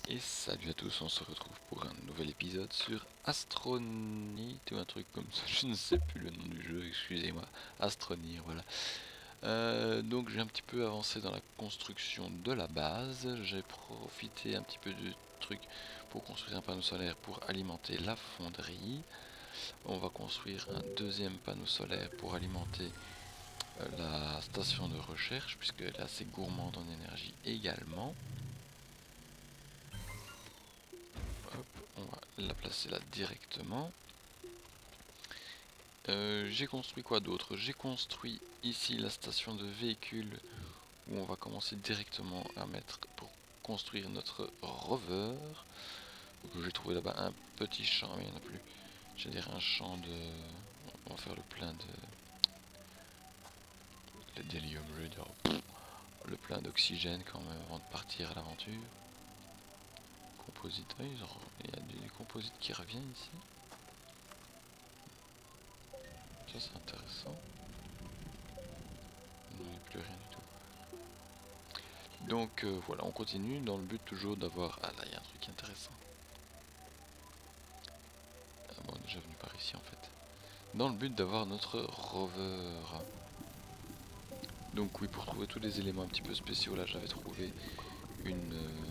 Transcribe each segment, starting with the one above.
Et salut à tous, on se retrouve pour un nouvel épisode sur Astronite ou un truc comme ça, je ne sais plus le nom du jeu, excusez-moi, Astronir, voilà. Donc j'ai un petit peu avancé dans la construction de la base, j'ai profité un petit peu du truc pour construire un panneau solaire pour alimenter la fonderie. On va construire un deuxième panneau solaire pour alimenter la station de recherche, puisqu'elle est assez gourmande en énergie également. Hop, on va la placer là directement. J'ai construit quoi d'autre? J'ai construit ici la station de véhicules où on va commencer directement à mettre pour construire notre rover. Donc j'ai trouvé là-bas un petit champ, mais il n'y en a plus. Je vais dire un champ de... On va faire le plein de... Le délium, je veux dire... Le plein d'oxygène quand même avant de partir à l'aventure. Composite, il y a du composite qui revient ici. Ça c'est intéressant. Il n'y a plus rien du tout. Donc voilà, on continue dans le but toujours d'avoir... Ah là, il y a un truc intéressant. Ah bon, on est déjà venu par ici en fait. Dans le but d'avoir notre rover. Donc oui, pour trouver tous les éléments un petit peu spéciaux, là j'avais trouvé une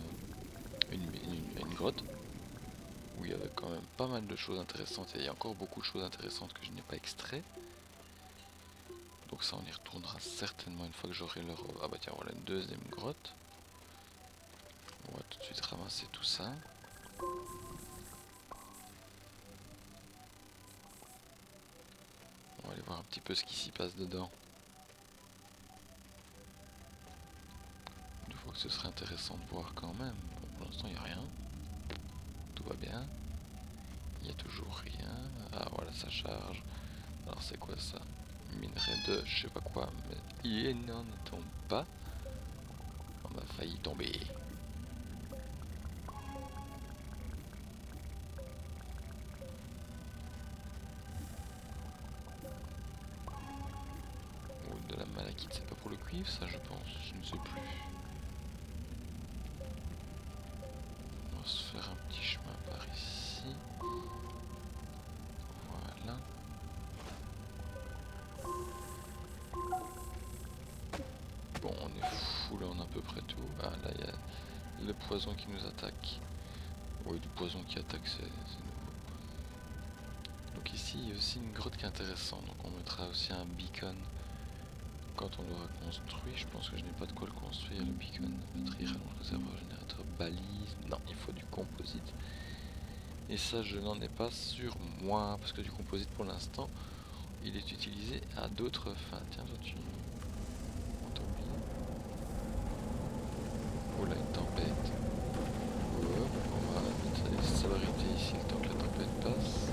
grotte. Où il y avait quand même pas mal de choses intéressantes. Et il y a encore beaucoup de choses intéressantes que je n'ai pas extrait. Donc ça on y retournera certainement une fois que j'aurai leur... Ah bah tiens, voilà une deuxième grotte. On va tout de suite ramasser tout ça. On va aller voir un petit peu ce qui s'y passe dedans. Je crois que ce serait intéressant de voir quand même. Bon, pour l'instant il n'y a rien. Tout va bien. Il n'y a toujours rien. Ah voilà, ça charge. Alors c'est quoi ça? Minerai de je sais pas quoi. Mais il n'en tombe pas. On a failli tomber. Ou de la malachite, c'est pas pour le cuivre ça je pense. Je ne sais plus. On va se faire un petit chemin par ici. Voilà. Bon, on est full en à peu près tout. Ah là, il y a le poison qui nous attaque. Oui, du poison qui attaque, c'est nouveau. Donc ici, il y a aussi une grotte qui est intéressante. Donc on mettra aussi un beacon quand on l'aura construit. Je pense que je n'ai pas de quoi le construire, le beacon. Batterie, rallonge, réservoir, générateur, balise. Non, il faut du composite. Et ça, je n'en ai pas sur moi. Parce que du composite, pour l'instant, il est utilisé à d'autres fins. Tiens, toi, tu... Oh là, une tempête. Hop, on va mettre des célébrités ici le temps que la tempête passe.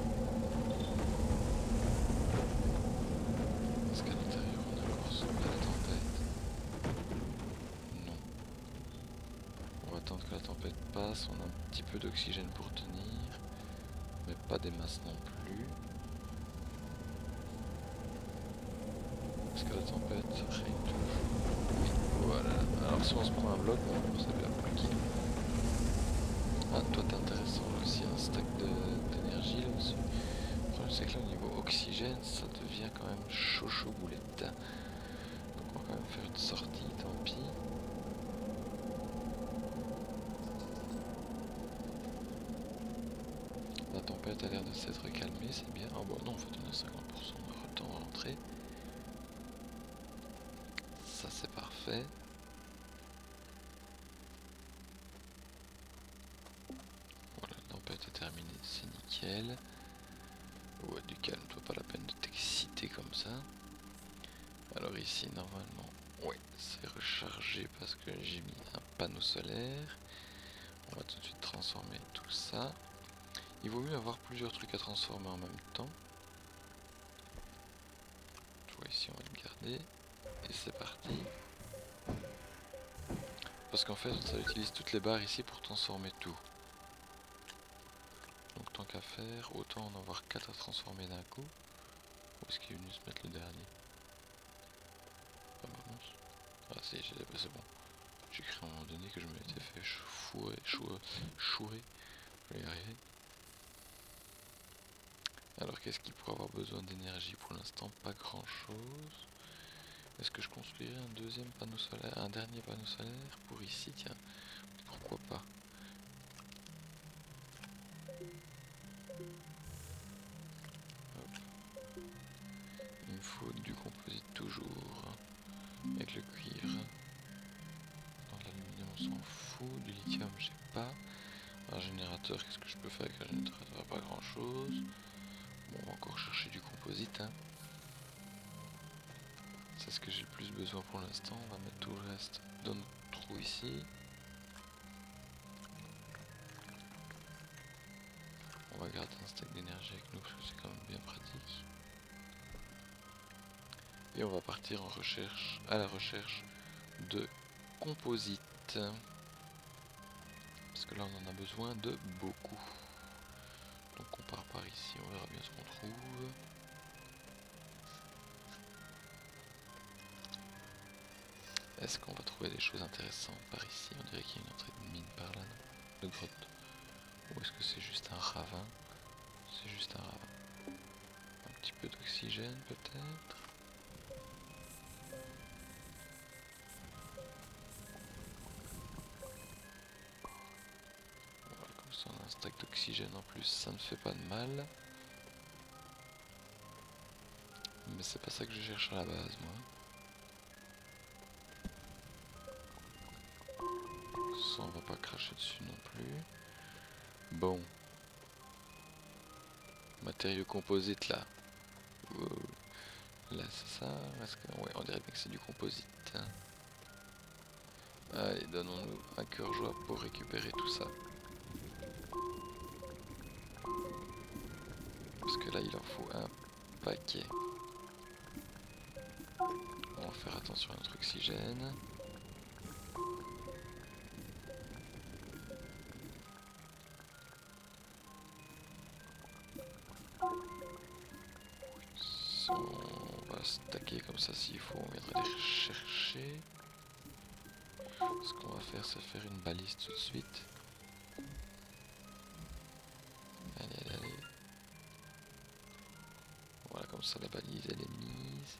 Est-ce qu'à l'intérieur on a encore sauvé la tempête? Non. On va attendre que la tempête passe. On a un petit peu d'oxygène pour tenir. Mais pas des masses non plus. Est-ce que la tempête règne toujours? Oui, voilà. Alors si on se prend un bloc, on sait bien plus qui. Ah, toi t'es intéressant là aussi, un stack d'énergie là-dessus. Le problème c'est que là au niveau oxygène, ça devient quand même chaud boulette. Donc on va quand même faire une sortie, tant pis. La tempête a l'air de s'être calmée, c'est bien. Ah bon non, en fait on a 50% de temps à rentrer. Ça c'est parfait. Voilà, la tempête est terminée, c'est nickel. Ouais, du calme, toi pas la peine de t'exciter comme ça. Alors ici normalement, ouais, c'est rechargé parce que j'ai mis un panneau solaire. On va tout de suite transformer tout ça. Il vaut mieux avoir plusieurs trucs à transformer en même temps. Je vois ici, on va le garder. Et c'est parti. Parce qu'en fait, ça utilise toutes les barres ici pour transformer tout. Donc tant qu'à faire, autant en avoir 4 à transformer d'un coup. Où est-ce qu'il est venu se mettre le dernier? Ah bah mince. Ah si, c'est bon. J'ai cru à un moment donné que je m'étais fait fourrer, chourer. Je vais y arriver. Alors qu'est-ce qui pourrait avoir besoin d'énergie pour l'instant? Pas grand chose. Est-ce que je construirais un deuxième panneau solaire, un dernier panneau solaire pour ici? Tiens, pourquoi pas. Hop. Il me faut du composite toujours, avec le cuivre. Dans l'aluminium on s'en fout, du lithium j'ai pas. Un générateur, qu'est-ce que je peux faire avec un générateur? Pas grand chose. Bon, on va encore chercher du composite, hein. C'est ce que j'ai le plus besoin pour l'instant. On va mettre tout le reste dans notre trou ici. On va garder un stack d'énergie avec nous parce que c'est quand même bien pratique. Et on va partir en recherche, à la recherche de composite. Parce que là on en a besoin de beaucoup. Donc on part par ici, on verra bien ce qu'on trouve. Est-ce qu'on va trouver des choses intéressantes par ici? On dirait qu'il y a une entrée de mine par là, non? De grotte. Ou est-ce que c'est juste un ravin? C'est juste un ravin. Un petit peu d'oxygène peut-être. Voilà, comme ça on a un stack d'oxygène en plus, ça ne fait pas de mal. Mais c'est pas ça que je cherche à la base moi. Ça on va pas cracher dessus non plus. Bon. Matériaux composites là. Là c'est ça. Ouais, on dirait bien que c'est du composite. Hein. Allez, donnons-nous un cœur joie pour récupérer tout ça. Parce que là il en faut un paquet. On va faire attention à notre oxygène. On va stacker comme ça s'il faut, on viendra les chercher. Ce qu'on va faire c'est faire une balise tout de suite. Allez, allez, allez. Voilà, comme ça la balise elle est mise.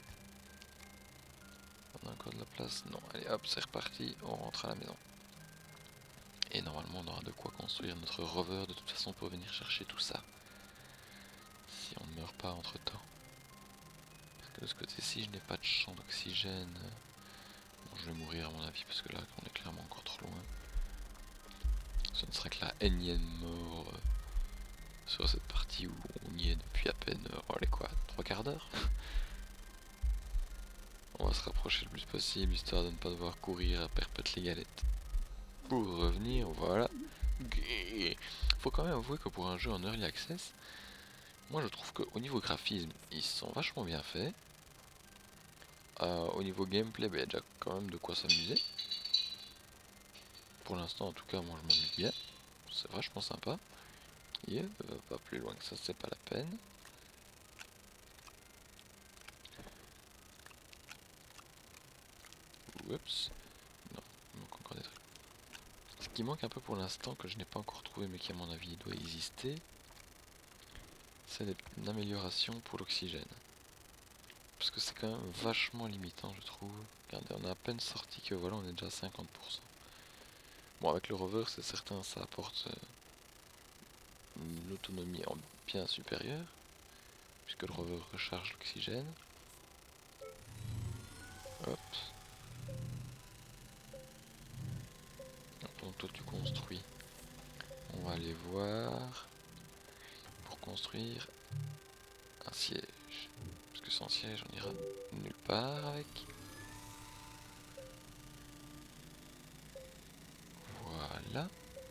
On a encore de la place? Non, allez hop, c'est reparti, on rentre à la maison. Et normalement on aura de quoi construire notre rover de toute façon pour venir chercher tout ça. Si on ne meurt pas entre temps. Parce que de ce côté-ci je n'ai pas de champ d'oxygène. Bon, je vais mourir à mon avis parce que là on est clairement encore trop loin. Ce ne sera que la énième mort sur cette partie où on y est depuis à peine, allez quoi, 3 quarts d'heure. On va se rapprocher le plus possible histoire de ne pas devoir courir à perpète les galettes. Pour revenir, voilà. Faut quand même avouer que pour un jeu en early access, moi je trouve qu'au niveau graphisme, ils sont vachement bien faits. Au niveau gameplay, il y a déjà quand même de quoi s'amuser. Pour l'instant, en tout cas, moi je m'amuse bien. C'est vachement sympa. Et pas plus loin que ça, c'est pas la peine. Oups. Non, il manque encore des trucs. Ce qui manque un peu pour l'instant, que je n'ai pas encore trouvé, mais qui à mon avis doit exister, c'est une amélioration pour l'oxygène. Parce que c'est quand même vachement limitant, je trouve. Regardez, on a à peine sorti que voilà, on est déjà à 50%. Bon, avec le rover, c'est certain, ça apporte une autonomie bien supérieure, puisque le rover recharge l'oxygène. Hop. Donc toi tu construis. On va aller voir pour construire un siège. Parce que sans siège on ira nulle part avec. Voilà.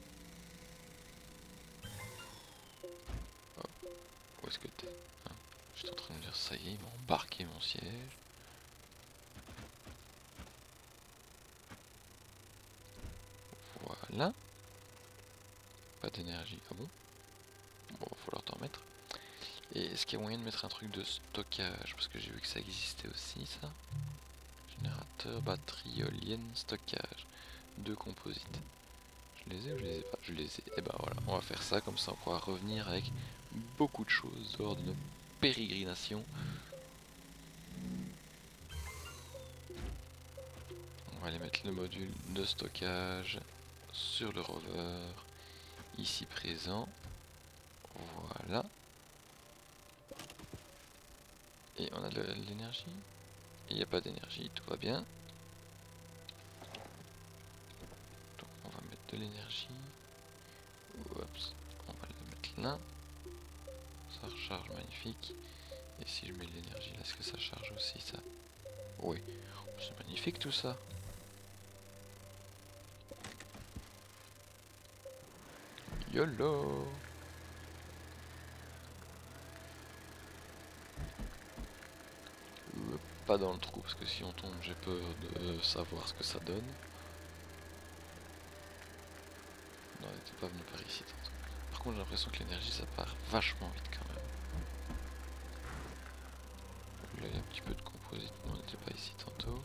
Hop. Où est-ce que t'es, hein? Je suis en train de dire ça y est, il m'a embarqué mon siège. Voilà. Pas d'énergie, ah bon? Bon, va falloir t'en mettre. Et est-ce qu'il y a moyen de mettre un truc de stockage? Parce que j'ai vu que ça existait aussi, ça. Générateur, batterie, éolienne, stockage. 2 composites. Je Je les ai ou je les ai pas? Je les ai. Et ben voilà, on va faire ça, comme ça on pourra revenir avec beaucoup de choses lors de nos pérégrinations. On va aller mettre le module de stockage sur le rover, ici présent. Voilà. Et on a de l'énergie. Il n'y a pas d'énergie, tout va bien. Donc on va mettre de l'énergie. Oups, on va le mettre là. Ça recharge, magnifique. Et si je mets de l'énergie là, est-ce que ça charge aussi ça? Oui, c'est magnifique tout ça. YOLO! Pas dans le trou, parce que si on tombe, j'ai peur de savoir ce que ça donne. Non, elle n'était pas venue par ici tantôt. Par contre, j'ai l'impression que l'énergie, ça part vachement vite quand même. Là, il y a un petit peu de composite, mais on n'était pas ici tantôt.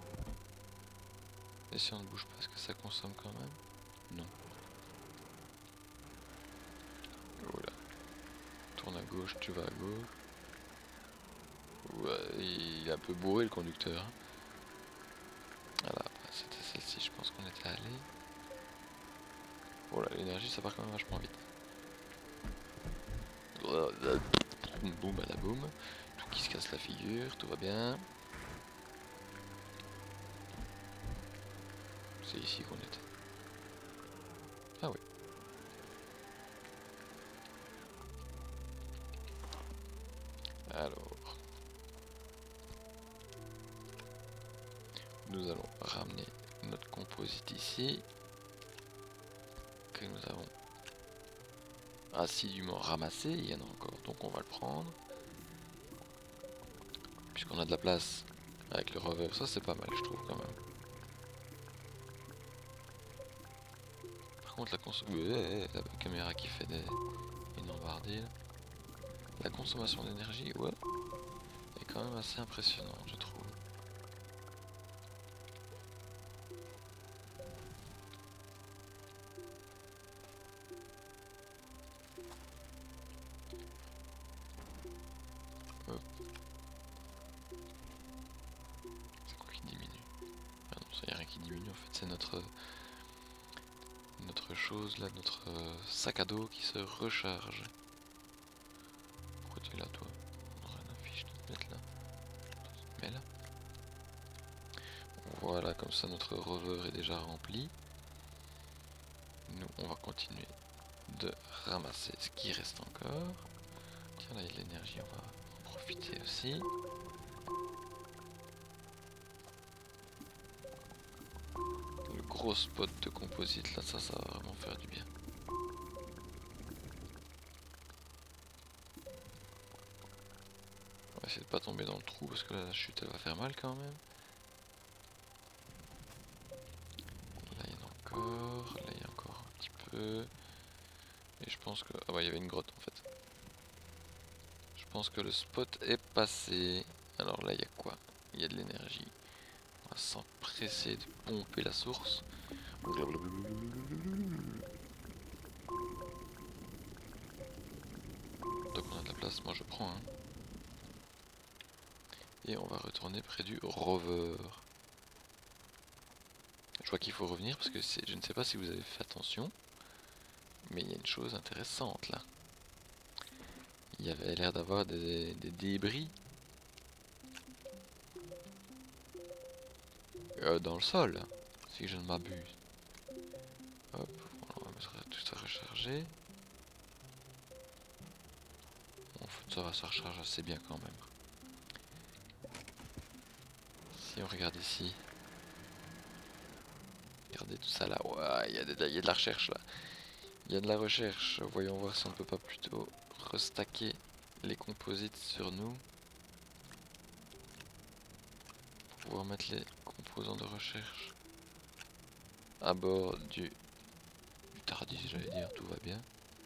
Et si on ne bouge pas, est-ce que ça consomme quand même? Non. Voilà. Tourne à gauche, tu vas à gauche. Ouais, il est un peu bourré le conducteur. Hein. Voilà, c'était celle-ci, je pense qu'on était allé. Voilà, l'énergie, ça part quand même vachement vite. Boum à la boum. Tout qui se casse la figure, tout va bien. C'est ici qu'on était. Ah oui. Alors. Nous allons ramener notre composite ici. Que nous avons assidûment ramassé. Il y en a encore, donc on va le prendre. Puisqu'on a de la place avec le rover, ça c'est pas mal je trouve quand même. Par contre la caméra qui fait une embardille. La consommation d'énergie, ouais, est quand même assez impressionnante je trouve. Hop. C'est quoi qui diminue? Ah non, ça y a rien qui diminue en fait, c'est notre chose là, notre sac à dos qui se recharge. Pourquoi tu es là toi? On rien affiche de te mettre là. Mais là. Voilà, comme ça notre rover est déjà rempli. Nous on va continuer de ramasser ce qui reste encore. Tiens là il y a de l'énergie, on va en profiter aussi. Le gros spot de composite là, ça va vraiment faire du bien. On va essayer de pas tomber dans le trou parce que là la chute elle va faire mal quand même. Là il y en a encore, là il y a encore un petit peu. Et je pense que... Ah ouais il y avait une grotte en fait. Je pense que le spot est passé. Alors là il y a quoi? Il y a de l'énergie. On va s'empresser de pomper la source. Donc on a de la place, moi je prends. Hein. Et on va retourner près du rover. Je vois qu'il faut revenir parce que je ne sais pas si vous avez fait attention. Mais il y a une chose intéressante là. Il y avait l'air d'avoir des débris dans le sol, si je ne m'abuse. Hop, on va mettre tout ça recharger. En fait, ça va, ça recharge assez bien quand même. Si on regarde ici, regardez tout ça là, ouais, il y a de la recherche là. Il y a de la recherche, voyons voir si on ne peut pas plutôt restacker les composites sur nous. Pour pouvoir mettre les composants de recherche à bord du Tardis, j'allais dire, tout va bien.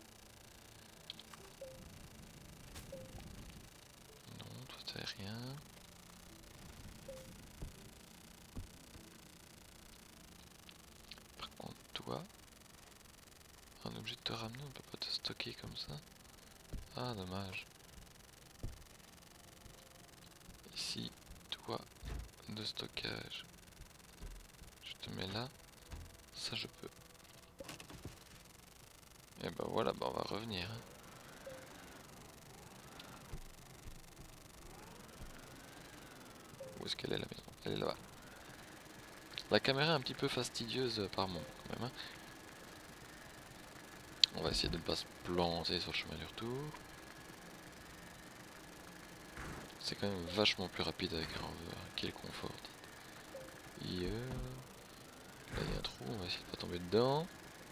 Non, toi t'as rien. Par contre toi, On est obligé de te ramener, on peut pas te stocker comme ça. Ah dommage. Ici, toi de stockage. Je te mets là. Ça je peux. Et bah voilà, bah on va revenir. Hein. Où est-ce qu'elle est la maison? Elle est là-bas. La caméra est un petit peu fastidieuse par moment quand même. Hein. On va essayer de ne pas se planter sur le chemin du retour. C'est quand même vachement plus rapide avec un rover. Quel confort. Là il y a un trou, on va essayer de pas tomber dedans.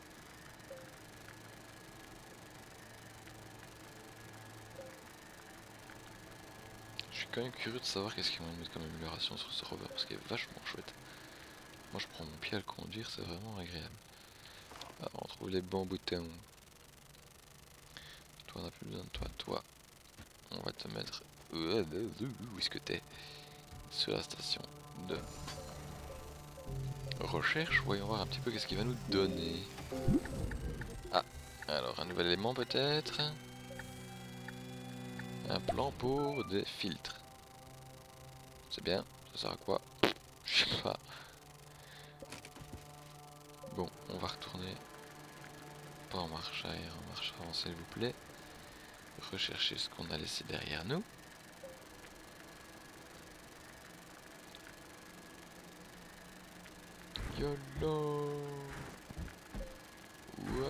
Je suis quand même curieux de savoir qu'est-ce qu'ils vont mettre comme amélioration sur ce rover parce qu'il est vachement chouette. Moi je prends mon pied à le conduire, c'est vraiment agréable. Alors on trouve les bons boutons. Toi on n'a plus besoin de toi, toi. On va te mettre... Où est-ce que t'es? Sur la station de recherche, voyons voir un petit peu qu'est-ce qu'il va nous donner. Ah, alors un nouvel élément peut-être. Un plan pour des filtres. C'est bien, ça sert à quoi? Je sais pas. Bon, on va retourner. Pas en marche arrière, en marche avant s'il vous plaît. Rechercher ce qu'on a laissé derrière nous. YOLO. Ouah.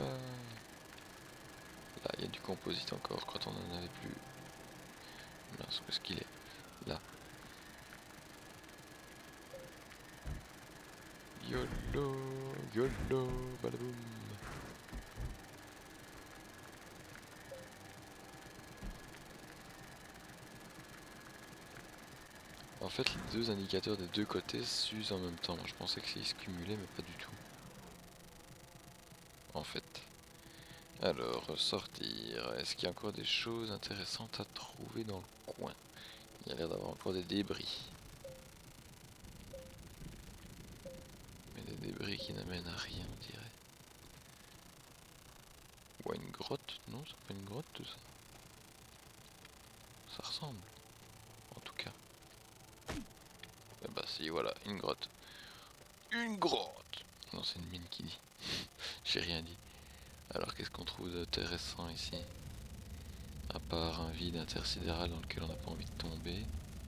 Là, il y a du composite encore quand on en avait plus. Mince, où est-ce qu'il est? Là. YOLO, YOLO, balaboum. En fait, les deux indicateurs des deux côtés s'usent en même temps. Je pensais qu'ils se cumulaient, mais pas du tout. En fait. Alors, sortir. Est-ce qu'il y a encore des choses intéressantes à trouver dans le coin? Il y a l'air d'avoir encore des débris. Mais des débris qui n'amènent à rien, on dirait. Ou à une grotte? Non, c'est pas une grotte tout ça. Ça ressemble. En tout cas. Et bah si, voilà, une grotte. Une grotte! Non, c'est une mine qui dit. J'ai rien dit. Alors qu'est-ce qu'on trouve d'intéressant ici? À part un vide intersidéral dans lequel on n'a pas envie de tomber.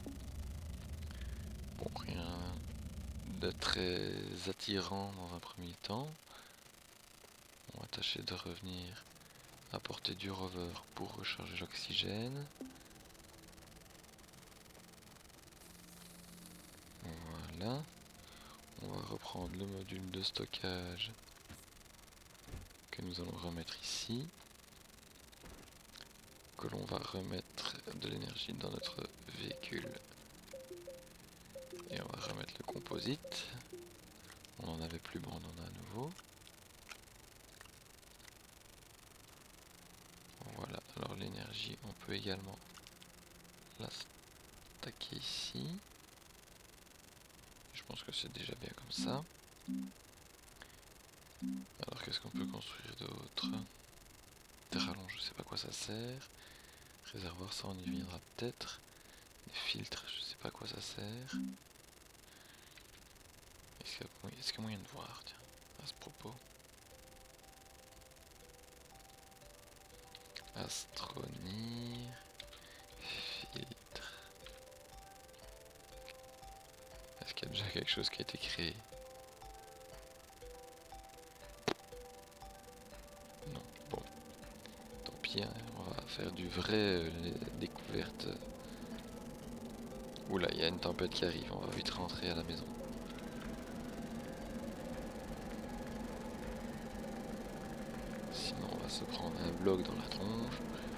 Bon, rien de très attirant dans un premier temps. On va tâcher de revenir à portée du rover pour recharger l'oxygène. Voilà. On va reprendre le module de stockage que nous allons remettre ici. Que l'on va remettre de l'énergie dans notre véhicule. Et on va remettre le composite. On en avait plus, bon on en a à nouveau. Voilà, alors l'énergie, on peut également la stacker ici. Je pense que c'est déjà bien comme ça. Alors qu'est-ce qu'on peut construire d'autre? Terre à longe, je sais pas à quoi ça sert. Réservoir, ça on y viendra peut-être. Des filtres, je sais pas à quoi ça sert. Est-ce qu'il y a moyen de voir, tiens, à ce propos? Astronir, filtre. Est-ce qu'il y a déjà quelque chose qui a été créé? Non, bon. Tant pis, hein, on va faire du vrai découverte. Oula, il y a une tempête qui arrive, on va vite rentrer à la maison. Sinon on va se prendre un bloc dans la tronche.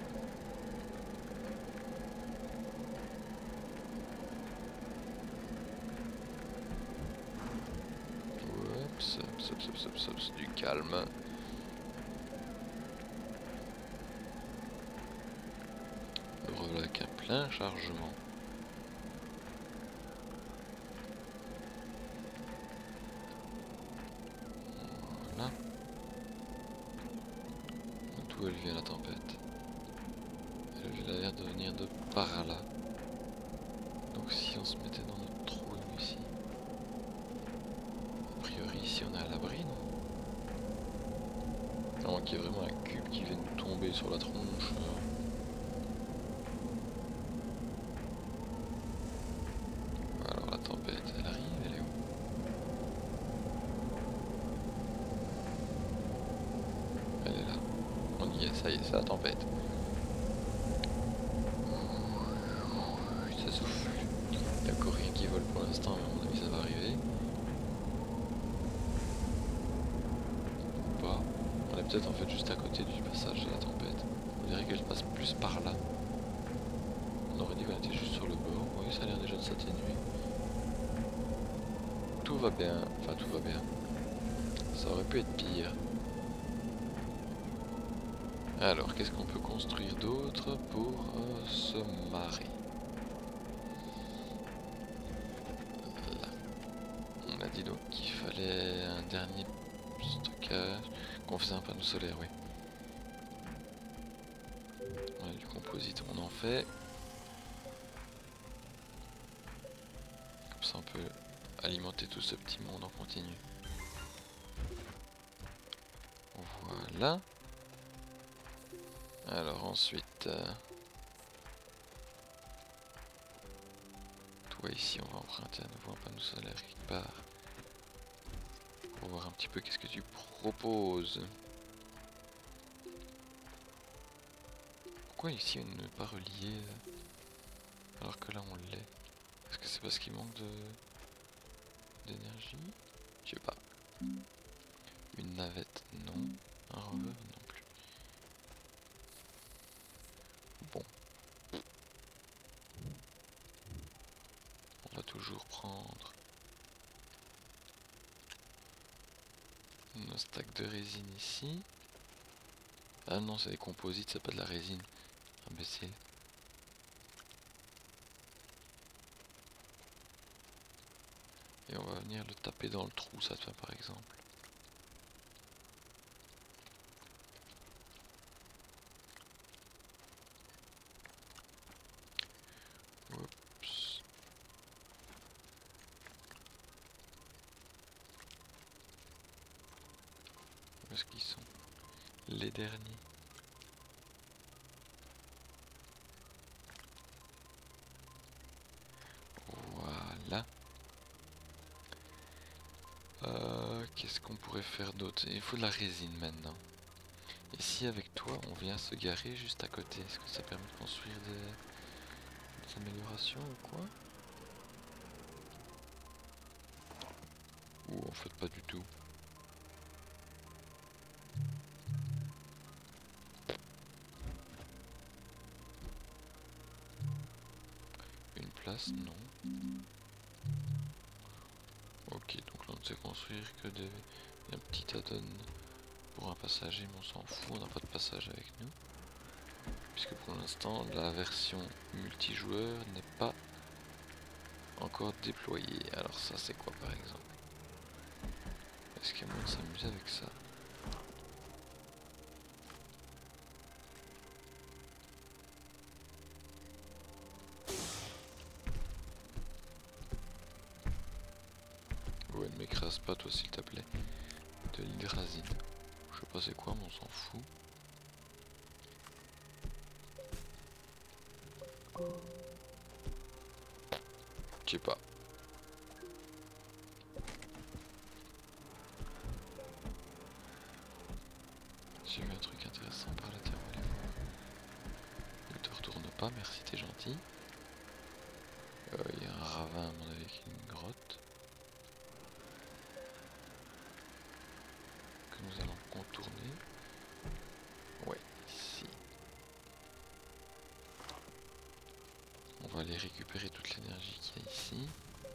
Oups, du calme. Le revoilà avec un plein chargement. Voilà. D'où elle vient la tempête? Elle a l'air de venir de par là. Donc si on se mettait dans notre trou nous, ici. A priori ici on est à l'abri, non? À moins qu'il y ait vraiment un cube qui vienne nous tomber sur la tronche. Alors la tempête, elle arrive, elle est où? Elle est là. On y est, ça y est, c'est la tempête. Ça souffle. Il n'y a encore rien qui vole pour l'instant, mais à mon avis ça va arriver. Ou pas. On est peut-être en fait juste à côté du passage de la tempête. On dirait qu'elle passe plus par là. On aurait dit qu'on était juste sur le bord. Oui, ça a l'air déjà de s'atténuer. Tout va bien. Enfin, tout va bien. Ça aurait pu être pire. Alors, qu'est-ce qu'on peut construire d'autre pour se marrer? Là. On a dit donc qu'il fallait un dernier stockage. Qu'on faisait un panneau solaire, oui. On a du composite, on en fait. Comme ça on peut alimenter tout ce petit monde en continu. Voilà. Alors ensuite... toi ici on va emprunter à nouveau un panneau solaire quelque part. Pour voir un petit peu qu'est-ce que tu proposes. Pourquoi ici on n'est pas relié alors que là on l'est? Est-ce que c'est parce qu'il manque d'énergie? Je sais pas. Une navette, non. Un rover, non plus. Bon. On va toujours prendre nos stacks de résine ici. Ah non, c'est des composites, c'est pas de la résine. Imbécile. Et on va venir le taper dans le trou, ça par exemple. Oups. Où est-ce qu'ils sont? Les derniers. Voilà. Qu'est-ce qu'on pourrait faire d'autre? Il faut de la résine maintenant. Et si avec toi on vient se garer juste à côté, est-ce que ça permet de construire des améliorations ou quoi? Ou en fait pas du tout? Une place? Non. Ok, donc là on ne sait construire que un petit add-on pour un passager, mais on s'en fout, on n'a pas de passage avec nous. Puisque pour l'instant la version multijoueur n'est pas encore déployée. Alors ça c'est quoi par exemple? Est-ce qu'il y a moyen de s'amuser avec ça? Ouais, ne m'écrase pas toi s'il te plaît. De l'hydrazine. Je sais pas c'est quoi mais on s'en fout. Je sais pas. J'ai vu un truc intéressant par là, tiens, on va aller voir. Ne te retourne pas, merci, t'es gentil. Il y a un ravin à mon avis avec une grotte. Que nous allons contourner. Ouais, ici. On va aller récupérer toute l'énergie qu'il y a ici.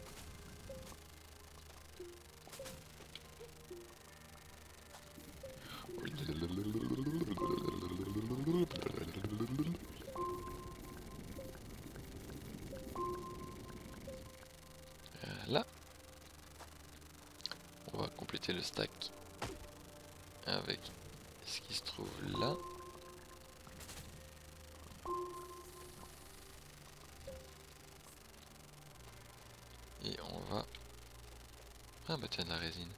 Là, on va compléter le stack avec ce qui se trouve là. Et on va... Ah bah tiens, de la résine.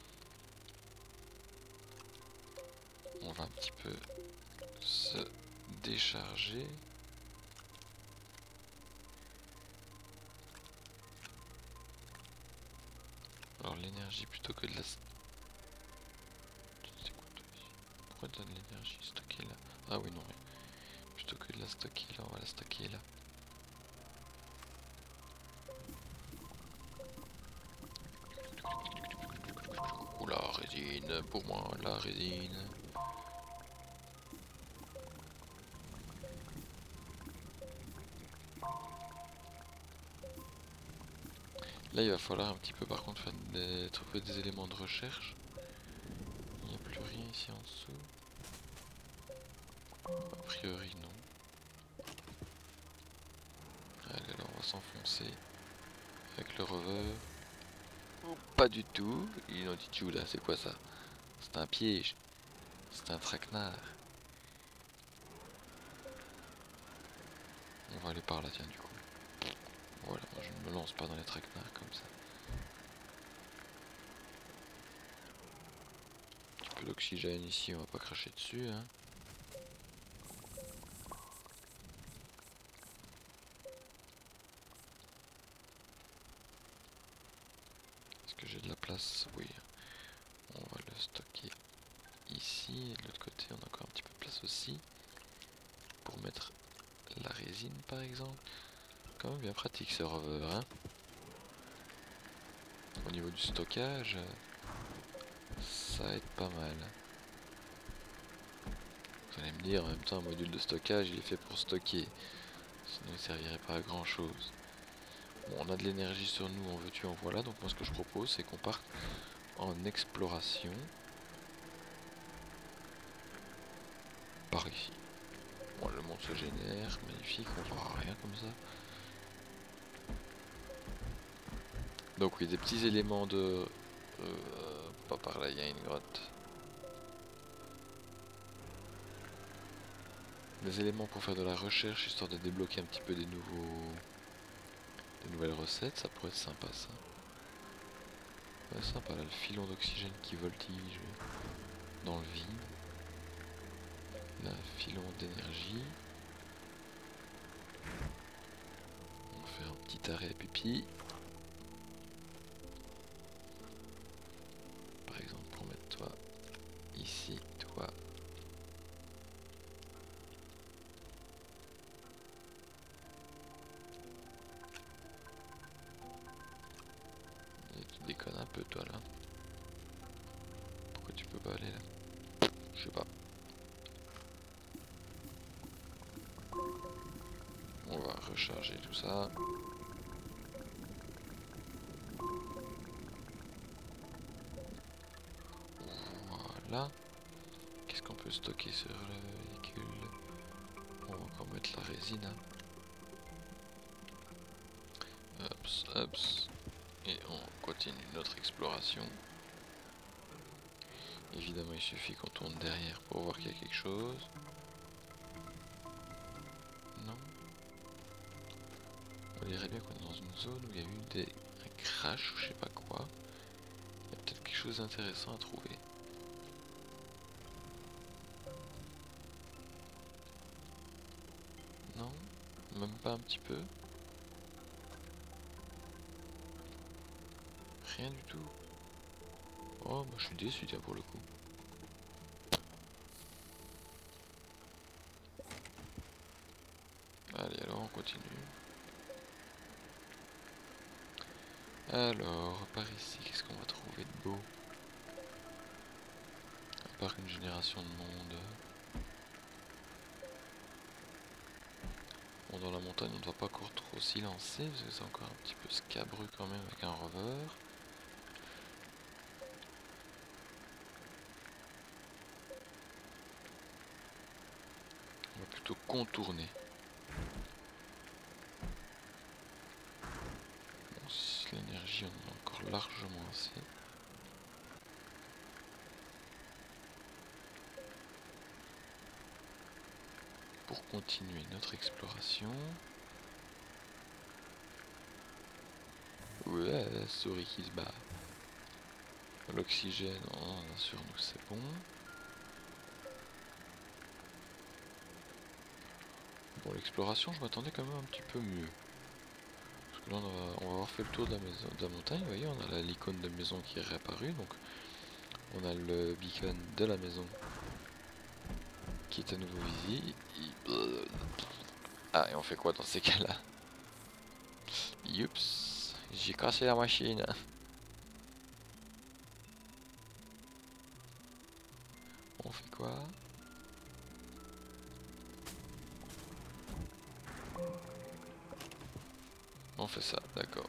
On va un petit peu se décharger. Alors l'énergie plutôt que de la... Pourquoi donne l'énergie stockée là? Ah oui non, oui. Plutôt que de la stocker là, on va la stocker là. Oula, résine, pour moi, la résine. Là il va falloir un petit peu par contre trouver des éléments de recherche. Il n'y a plus rien ici en dessous. A priori non. Allez, alors on va s'enfoncer avec le rover. Oh, pas du tout. Ils ont dit tchou là, c'est quoi ça? C'est un piège. C'est un traquenard. On va aller par là, tiens, du coup. Voilà, moi je ne me lance pas dans les traquenards comme ça. Un petit peu d'oxygène ici, on va pas cracher dessus, hein. Est-ce que j'ai de la place? Oui. On va le stocker ici. Et de l'autre côté, on a encore un petit peu de place aussi. Pour mettre la résine, par exemple. Quand même bien pratique ce rover, hein. Au niveau du stockage, ça aide pas mal. Vous allez me dire, en même temps, un module de stockage, il est fait pour stocker. Sinon, il servirait pas à grand chose. Bon, on a de l'énergie sur nous, en veux-tu, en voilà. Donc moi, ce que je propose, c'est qu'on parte en exploration. Par ici. Bon, le monde se génère, magnifique, on voit rien comme ça. Donc oui, des petits éléments de... pas par là, il y a une grotte. Des éléments pour faire de la recherche, histoire de débloquer un petit peu des nouvelles recettes, ça pourrait être sympa ça. Ouais, sympa là, le filon d'oxygène qui voltige dans le vide. Là, filon d'énergie. On fait un petit arrêt pipi. Par exemple, pour mettre toi ici, toi. Et tu déconnes un peu toi là. Pourquoi tu peux pas aller là? Je sais pas. On va recharger tout ça. Voilà. Qu'est-ce qu'on peut stocker sur le véhicule? On va encore mettre la résine. Ups, ups. Et on continue notre exploration. Évidemment, il suffit qu'on tourne derrière pour voir qu'il y a quelque chose. Non. On dirait bien qu'on est dans une zone où il y a eu un crash ou je sais pas quoi. Il y a peut-être quelque chose d'intéressant à trouver. Non, même pas un petit peu. Rien du tout. Oh, moi je suis déçu tiens pour le coup. Allez, alors on continue. Alors, par ici, qu'est-ce qu'on va trouver de beau? À part une génération de monde. Bon, dans la montagne, on ne doit pas encore trop s'y lancer, parce que c'est encore un petit peu scabreux quand même avec un rover. On va plutôt contourner. Bon, si l'énergie, on en a encore largement assez. pour continuer notre exploration. Ouais, souris qui se bat. L'oxygène, on a sur nous, c'est bon. Bon, l'exploration, je m'attendais quand même un petit peu mieux. Parce que là, on va avoir fait le tour de la maison, de la montagne. Vous voyez, on a l'icône de maison qui est réapparue. Donc, on a le beacon de la maison qui est à nouveau visible. Ah, et on fait quoi dans ces cas-là? Youps, j'ai cassé la machine. On fait quoi? On fait ça, d'accord.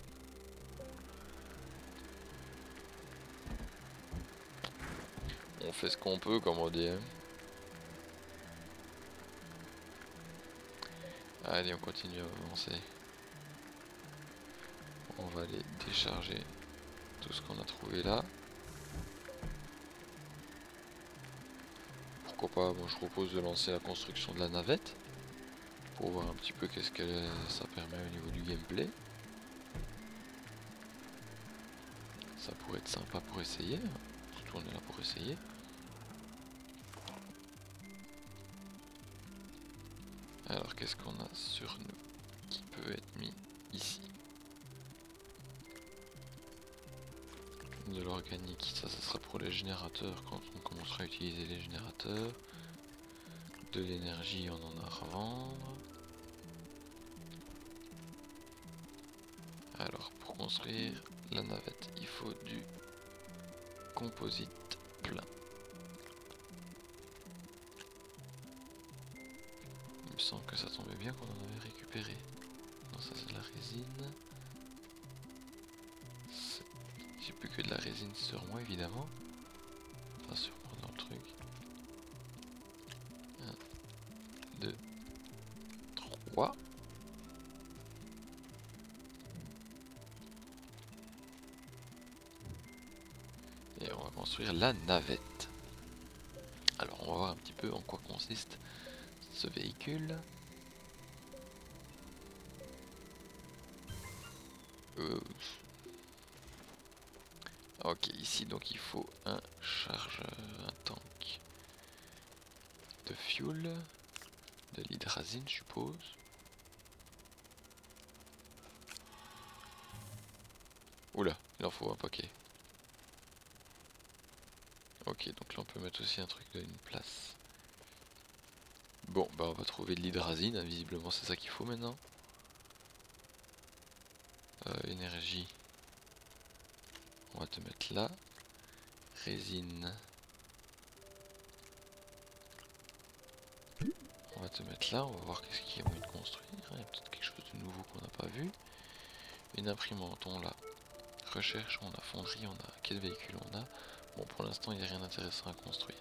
On fait ce qu'on peut, comme on dit. Hein. Allez, on continue à avancer. On va aller décharger tout ce qu'on a trouvé là. Pourquoi pas, moi je propose de lancer la construction de la navette. Pour voir un petit peu qu'est-ce que ça permet au niveau du gameplay. Ça pourrait être sympa pour essayer. Surtout on est là pour essayer. Alors qu'est-ce qu'on a sur nous qui peut être mis ici? De l'organique, ça sera pour les générateurs quand on commencera à utiliser les générateurs. De l'énergie, on en a à revendre. Alors pour construire la navette, il faut du composite plein. Il me semble que ça tombait bien qu'on en avait récupéré. Non, ça c'est de la résine. J'ai plus que de la résine sur moi évidemment. Enfin sur moi dans le truc. 1, 2, 3. Et on va construire la navette. Alors on va voir un petit peu en quoi consiste ce véhicule. Ok, ici donc il faut un chargeur, un tank de fuel, de l'hydrazine je suppose. Oula, il en faut un paquet. Ok, donc là on peut mettre aussi un truc d'une place. Bon, bah on va trouver de l'hydrazine, hein, visiblement c'est ça qu'il faut maintenant. Énergie, on va te mettre là. Résine, on va te mettre là, on va voir qu'est-ce qu'il y a moyen de construire. Il y a peut-être quelque chose de nouveau qu'on n'a pas vu. Une imprimante, on l'a. Recherche, on a fonderie, on a quel véhicule on a. Bon, pour l'instant il n'y a rien d'intéressant à construire.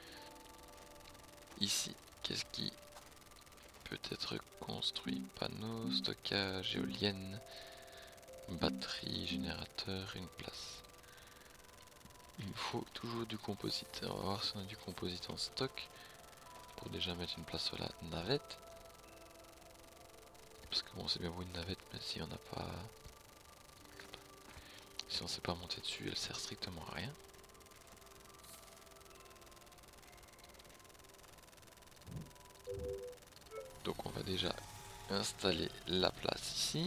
Ici, qu'est-ce qui peut être construit? Panneau, stockage, éolienne, batterie, générateur, une place. Il nous faut toujours du composite. On va voir si on a du composite en stock pour déjà mettre une place sur la navette. Parce que bon, c'est bien beau une navette, mais si on n'a pas... Si on ne sait pas monter dessus, elle sert strictement à rien. Donc on va déjà installer la place ici.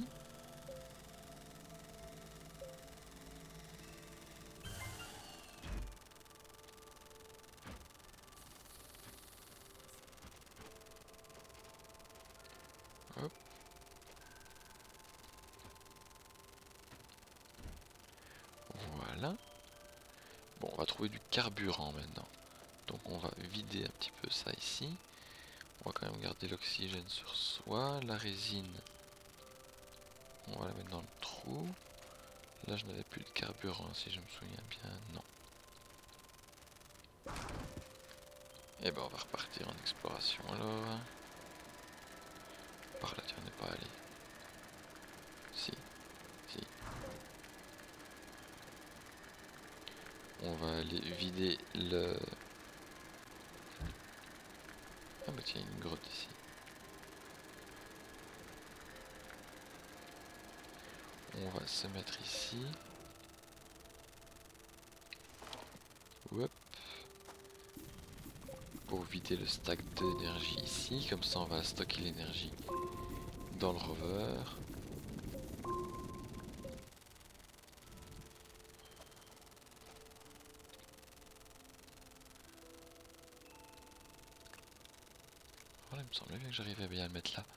Hop. Voilà. Bon, on va trouver du carburant maintenant. Donc on va vider un petit peu ça ici. On va quand même garder l'oxygène sur soi. La résine, on va la mettre dans le trou. Là je n'avais plus de carburant si je me souviens bien. Non. Et ben on va repartir en exploration alors. Par là tu n'en es pas allé. Si. Si. On va aller vider le... Ah bah tiens, une grotte ici. On va se mettre ici. Hop. Pour vider le stack d'énergie ici. Comme ça on va stocker l'énergie dans le rover. Voilà, il me semblait bien que j'arrivais bien à le mettre là.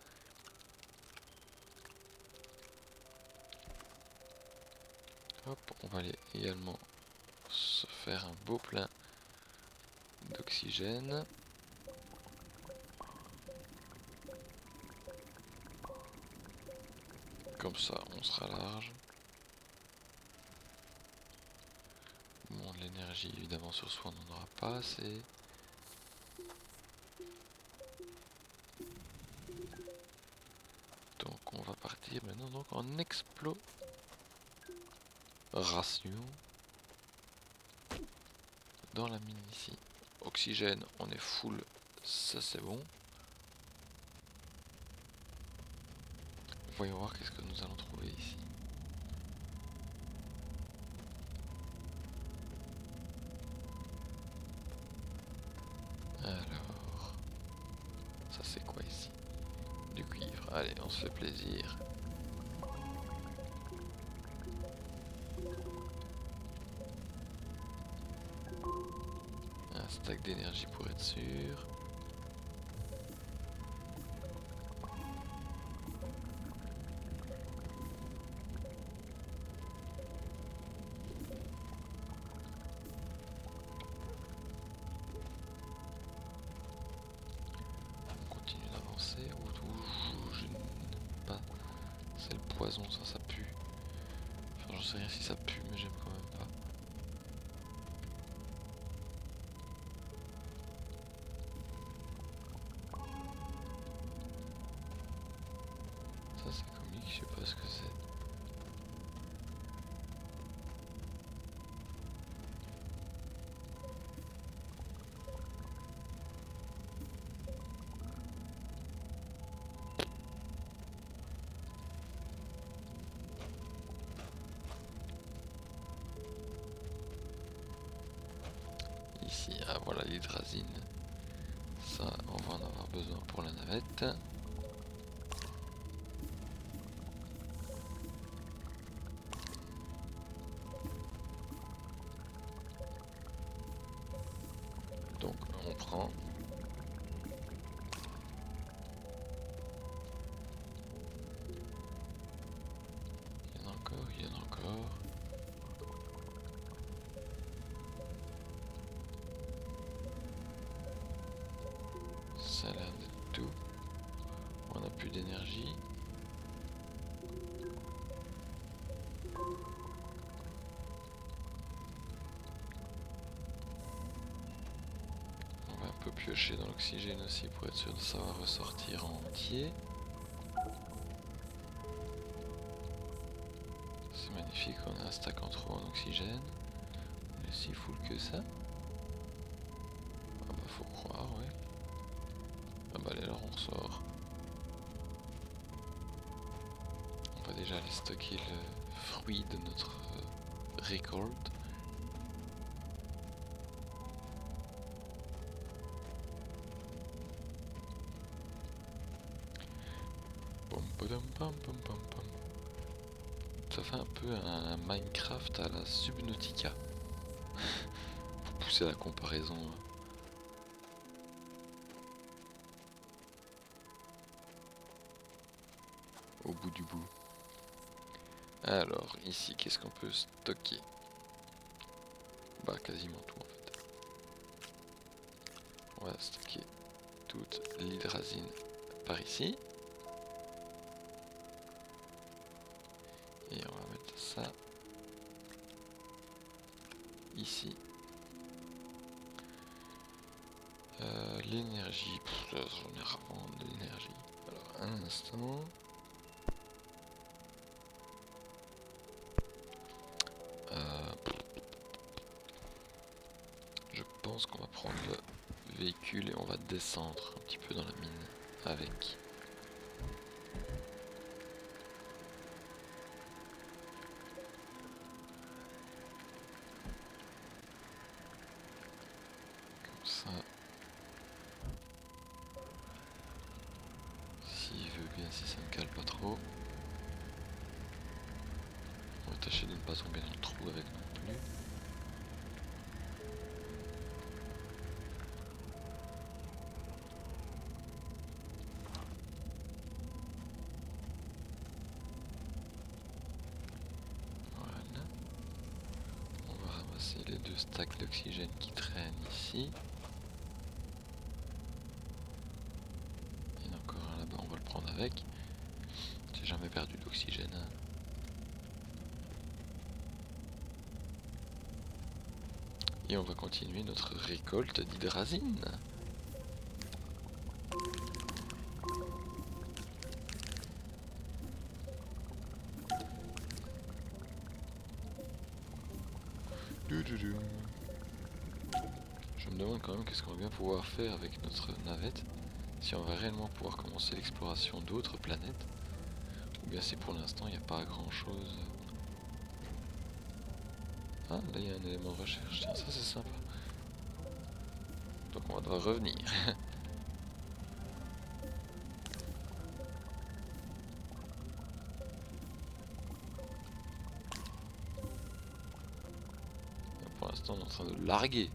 Hop, on va aller également se faire un beau plein d'oxygène. Comme ça, on sera large. Bon, de l'énergie, évidemment, sur soi, on n'en aura pas assez. Donc, on va partir maintenant donc en exploration. Dans la mine ici. Oxygène, on est full, ça c'est bon. Voyons voir qu'est-ce que nous allons trouver ici. Alors, ça c'est quoi ici? Du cuivre. Allez, on se fait plaisir. Un stack d'énergie pour être sûr. On continue d'avancer. Je ne pas. C'est le poison, ça pue. Enfin, j'en sais rien si ça pue, mais j'aime quand même pas. Ça c'est comique, je sais pas ce que c'est. Ici, ah voilà l'hydrazine. Ça, on va en avoir besoin pour la navette. Donc on prend. Il y en a encore, il y en a encore. Ça a l'air de tout. On n'a plus d'énergie. On va un peu piocher dans l'oxygène aussi pour être sûr de savoir ressortir en entier. C'est magnifique, on a un stack en trop en oxygène. On est si full que ça. Ah bah faut croire, ouais. Ah bah allez, alors on ressort. On va déjà aller stocker le fruit de notre récolte. Ça fait un peu un Minecraft à la Subnautica. Pour pousser la comparaison. Au bout du bout. Alors, ici, qu'est-ce qu'on peut stocker? Bah, quasiment tout en fait. On va stocker toute l'hydrazine par ici. Et on va mettre ça ici. L'énergie, j'en ai rarement de l'énergie. Alors, un instant. Je pense qu'on va prendre le véhicule et on va descendre un petit peu dans la mine avec. Comme ça. S'il veut bien, si ça ne cale pas trop. On va tâcher de ne pas tomber dans le trou avec non plus. Voilà. On va ramasser les 2 stacks d'oxygène qui traînent ici. Il y en a encore un là-bas, on va le prendre avec. J'ai jamais perdu d'oxygène. Hein. Et on va continuer notre récolte d'hydrazine. Je me demande quand même qu'est-ce qu'on va bien pouvoir faire avec notre navette. Si on va réellement pouvoir commencer l'exploration d'autres planètes. Ou bien si pour l'instant il n'y a pas grand chose. Ah, là il y a un élément de recherche, tiens ça c'est sympa. Donc on va devoir revenir. Pour l'instant on est en train de larguer.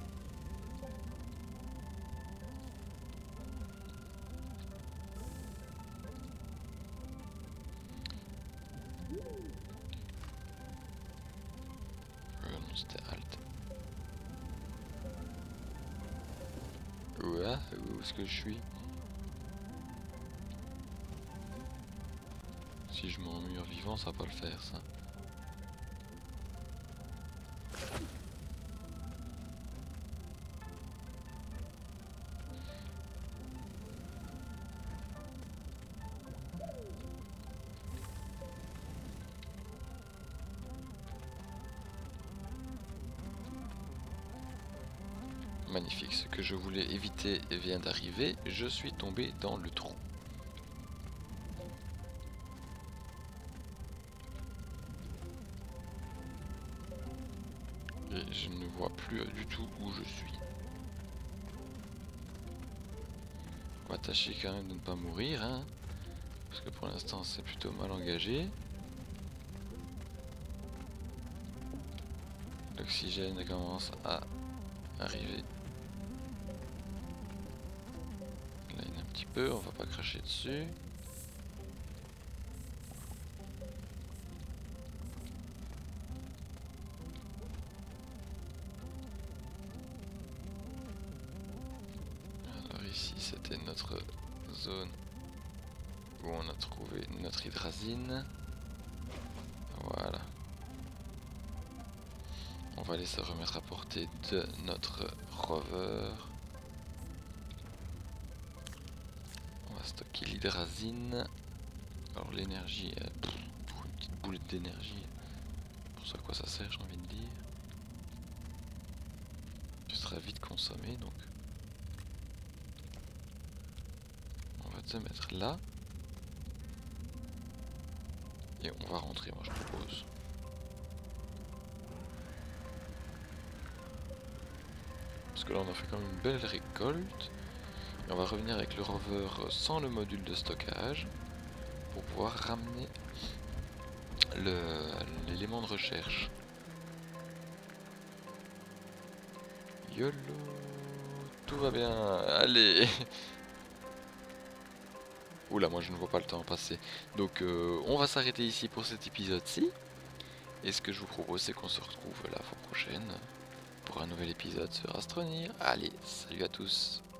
Non, c'était halt. Ouais, où est-ce que je suis? Si je m'emmure vivant, ça va pas le faire ça. Magnifique, ce que je voulais éviter vient d'arriver, je suis tombé dans le trou. Et je ne vois plus du tout où je suis. On va tâcher quand même de ne pas mourir, hein, parce que pour l'instant c'est plutôt mal engagé. L'oxygène commence à arriver. Là il y en a un petit peu, on va pas cracher dessus. Alors ici c'était notre zone où on a trouvé notre hydrazine. Voilà. On va aller se remettre à portée de notre rover. On va stocker l'hydrazine. Alors l'énergie, pour une petite boulette d'énergie, pour ça à quoi ça sert, j'ai envie de dire. Tu seras vite consommé donc. On va te mettre là. Et on va rentrer, moi je propose. Parce que là on a fait quand même une belle récolte. Et on va revenir avec le rover sans le module de stockage. Pour pouvoir ramener l'élément de recherche. YOLO, tout va bien, allez. Oula, moi je ne vois pas le temps passer. Donc on va s'arrêter ici pour cet épisode-ci. Et ce que je vous propose, c'est qu'on se retrouve la fois prochaine pour un nouvel épisode sur Astronir. Allez, salut à tous.